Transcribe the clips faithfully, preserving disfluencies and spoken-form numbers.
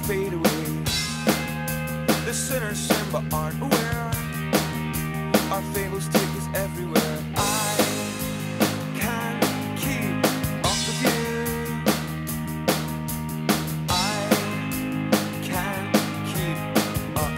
fade away. The sinners sin but aren't aware. Our fables take us everywhere. I can't keep up with you. I can't keep up.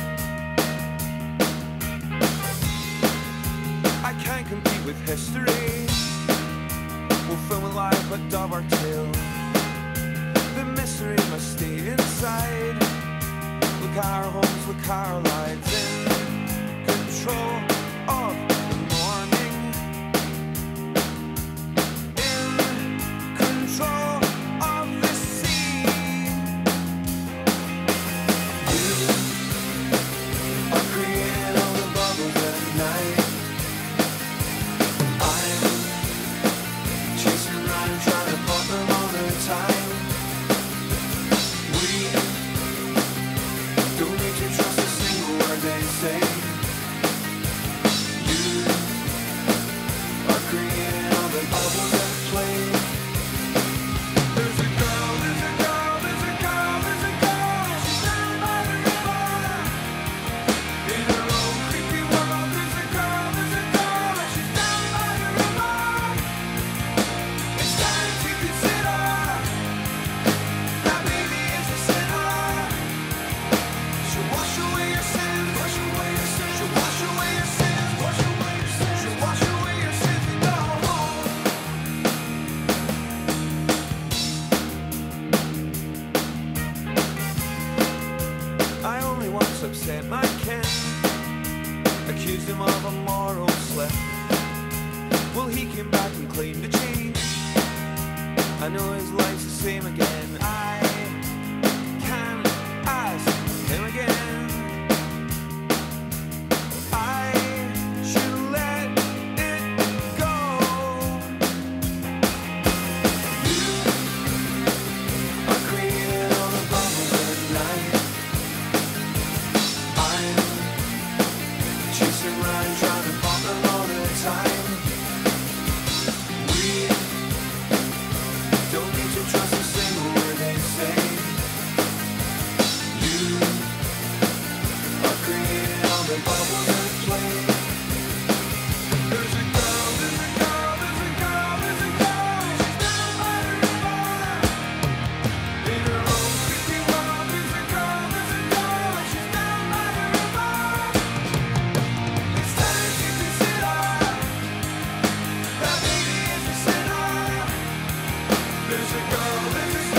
I can't compete with history. We'll film a live but dub our tale. The mystery must stay inside. Look at our homes, look at our lives. In control of the morning. In control of the sea. You are creating all the bubbles at night. I'm chasing around and trying to pop them all the time. We don't need to trust a single word they say. You are creating all the bubbles that play. There's a girl, there's a girl, there's a girl, there's a girl. She's down by the river. In her own creepy world, there's a girl, there's a girl. She's down by the river. It's time to consider that baby is a sinner. She'll wash away your sins, wash away your sins. She'll wash away your sins, wash away your sins. She'll wash away your sins and go home. I only once upset my kin, accused him of a moral slip. Well, he came back and claimed to change. I know his life's the same again. I can ask him again. I should let it go. You are creating all the bubbles at night. I'm chasing around trying to pop them all the time. We don't need to trust a single word they say. You are creating all the bubbles that play. There's a girl, there's a girl, there's a girl, there's a girl. She's down by the river. In her own creepy world, there's a girl, there's a girl. She's down by the river. It's time to consider that baby is a sinner. There's a girl, there's a girl.